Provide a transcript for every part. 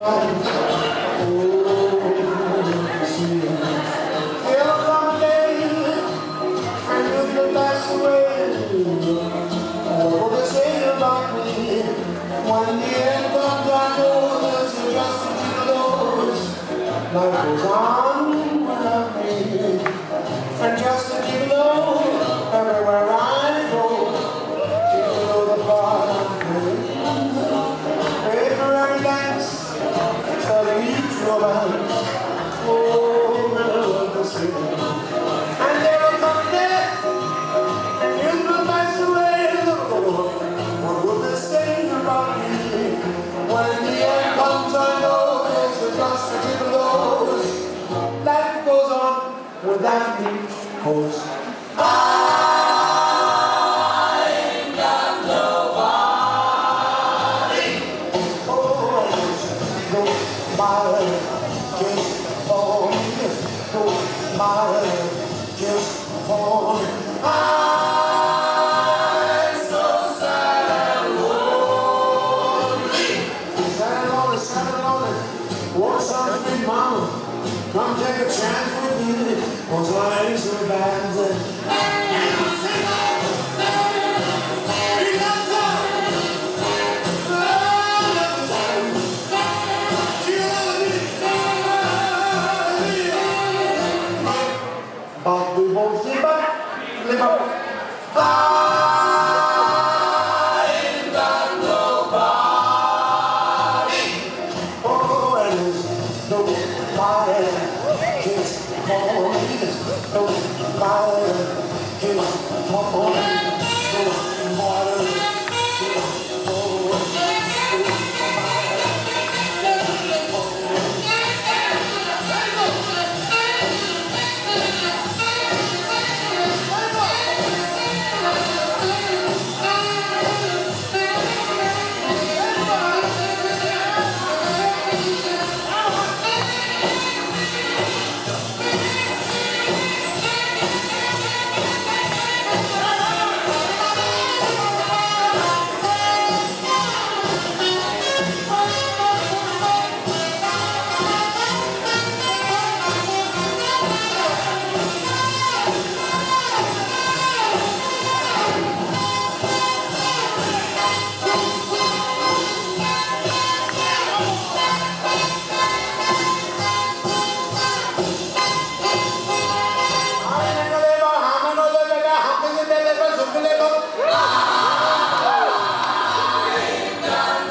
When the end comes, I know there's just a few lows. Life goes on without me, and just a few lows everywhere I go. You know the part I'm playing. Pay for every dance, telling each romance. Oh, the city. And there will come a day, and you will pass away. What will they say about me? When the end comes, I know there's just a few lows. Life goes on without me, 'cause I ain't got nobody. Oh, nobody just for me. Nobody just for me. Want some sweet mama, come take a chance with me. Cause I ain't so bad that but we won't live up. Nobody cares for me. Nobody cares for me. Nobody cares for me.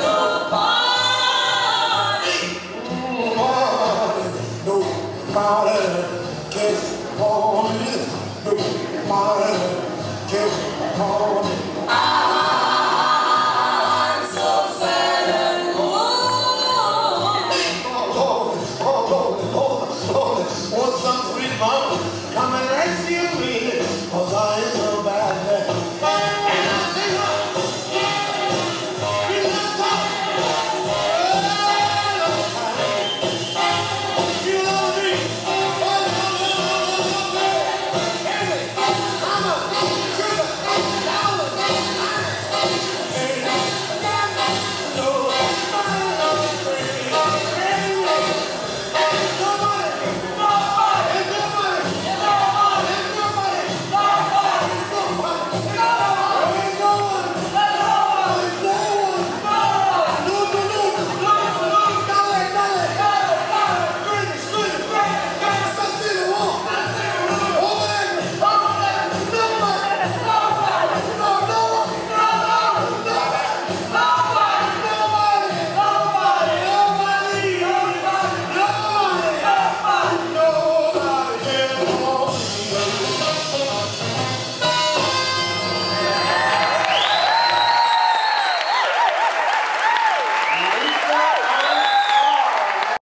Nobody